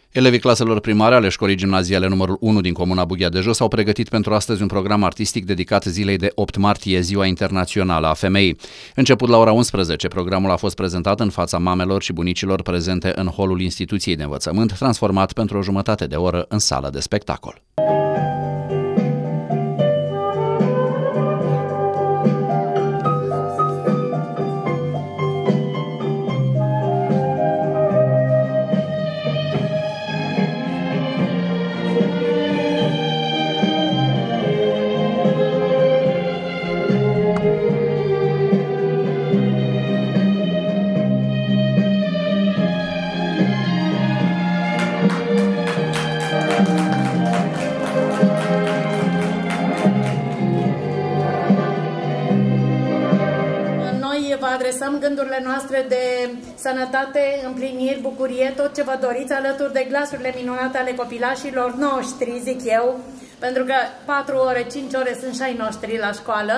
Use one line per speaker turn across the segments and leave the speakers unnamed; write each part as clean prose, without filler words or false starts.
Elevii claselor primare ale școlii gimnaziale numărul 1 din comuna Bughea de Jos s-au pregătit pentru astăzi un program artistic dedicat zilei de 8 martie, Ziua Internațională a Femeii. Început la ora 11, programul a fost prezentat în fața mamelor și bunicilor prezente în holul instituției de învățământ, transformat pentru o jumătate de oră în sală de spectacol.
Vă adresăm gândurile noastre de sănătate, împliniri, bucurie, tot ce vă doriți, alături de glasurile minunate ale copilașilor noștri, zic eu, pentru că 4 ore, 5 ore sunt și ai noștri la școală.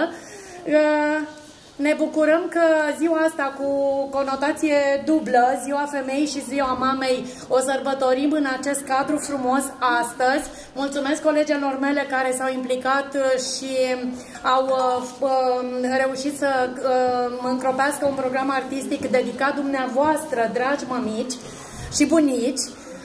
Ne bucurăm că ziua asta cu conotație dublă, Ziua Femeii și Ziua Mamei, o sărbătorim în acest cadru frumos astăzi. Mulțumesc colegilor mele care s-au implicat și au reușit să încropească un program artistic dedicat dumneavoastră, dragi mămici și bunici.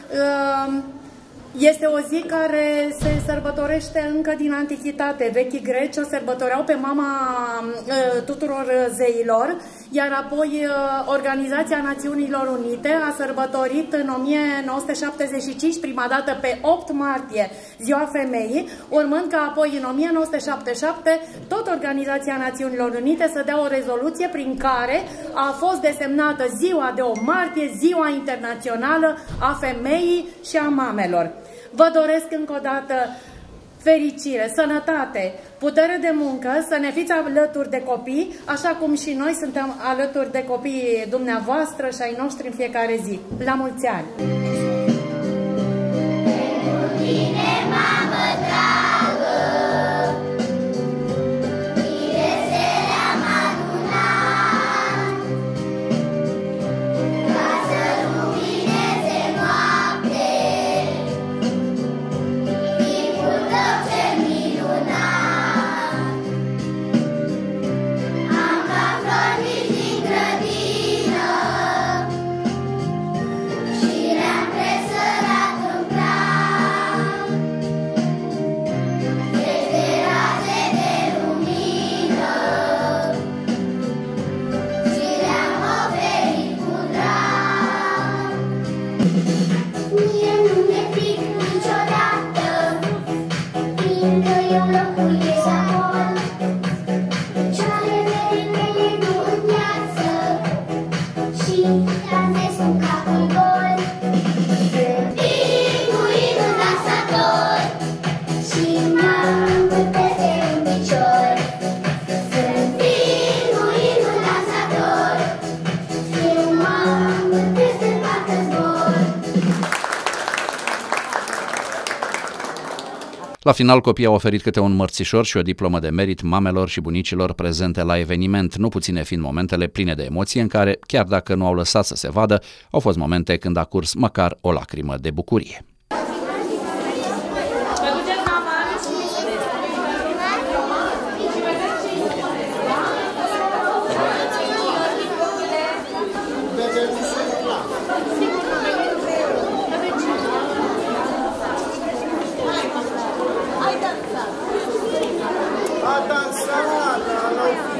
Este o zi care se sărbătorește încă din antichitate. Vechii greci o sărbătoreau pe mama tuturor zeilor, iar apoi Organizația Națiunilor Unite a sărbătorit în 1975, prima dată pe 8 martie, Ziua Femeii, urmând ca apoi în 1977 tot Organizația Națiunilor Unite să dea o rezoluție prin care a fost desemnată ziua de 8 martie, Ziua Internațională a Femeii și a Mamelor. Vă doresc încă o dată fericire, sănătate, putere de muncă, să ne fiți alături de copii, așa cum și noi suntem alături de copiii dumneavoastră și ai noștri în fiecare zi. La mulți ani!
La final, copiii au oferit câte un mărțișor și o diplomă de merit mamelor și bunicilor prezente la eveniment, nu puține fiind momentele pline de emoție în care, chiar dacă nu au lăsat să se vadă, au fost momente când a curs măcar o lacrimă de bucurie.
A dansat,